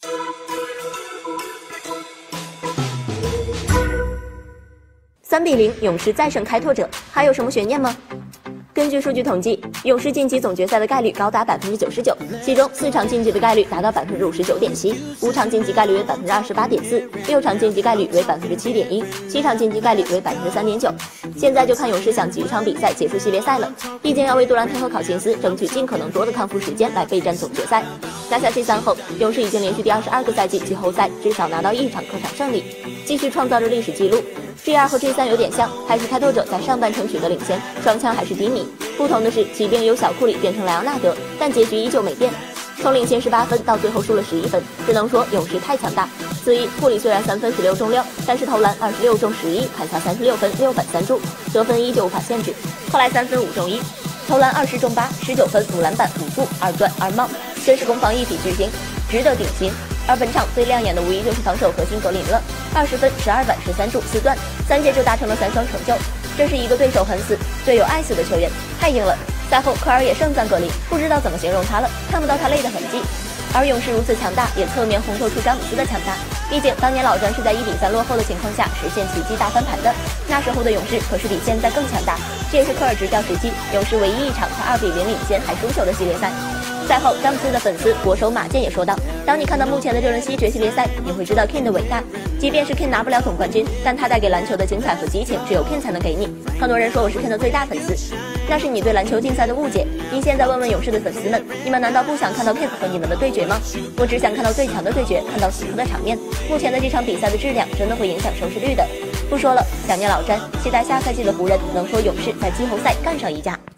3-0，勇士再胜开拓者，还有什么悬念吗？根据数据统计，勇士晋级总决赛的概率高达99%，其中4场晋级的概率达到59.7%，5场晋级概率为28.4%，6场晋级概率为7.1%，7场晋级概率为3.9%。现在就看勇士想几场比赛结束系列赛了，毕竟要为杜兰特和考辛斯争取尽可能多的康复时间来备战总决赛。拿下C3后，勇士已经连续第22个赛季季后赛至少拿到1场客场胜利，继续创造着历史纪录。G2 和 G3 有点像，还是开拓者在上半程取得领先，双枪还是低迷。不同的是，骑兵由小库里变成莱昂纳德，但结局依旧没变。从领先18分到最后输了11分，只能说勇士太强大。此役库里虽然3分16中6，但是投篮26中11，砍下36分6板3助，得分依旧无法限制。后来3分5中1，投篮20中8，19分5篮板5助2钻2帽，真是攻防一体巨星，值得顶薪。而本场最亮眼的无疑就是防守核心格林了，20分12板13助4钻，3届就达成了3双成就。这是一个对手很死、队友爱死的球员，太硬了。赛后科尔也盛赞格林，不知道怎么形容他了，看不到他累的痕迹。而勇士如此强大，也侧面烘托出詹姆斯的强大。毕竟当年老詹是在1比3落后的情况下实现奇迹大翻盘的，那时候的勇士可是比现在更强大。这也是科尔执教时期勇士唯一一场和2比0领先还输球的系列赛。赛后，詹姆斯的粉丝国手马健也说道：“当你看到目前的这轮西决系列赛，你会知道 King 的伟大。即便是 King 拿不了总冠军，但他带给篮球的精彩和激情，只有 King 才能给你。很多人说我是 King 的最大粉丝，那是你对篮球竞赛的误解。你现在问问勇士的粉丝们，你们难道不想看到 King 和你们的对决吗？我只想看到最强的对决，看到死磕的场面。目前的这场比赛的质量真的会影响收视率的。不说了，想念老詹，期待下赛季的湖人能和勇士在季后赛干上一架。”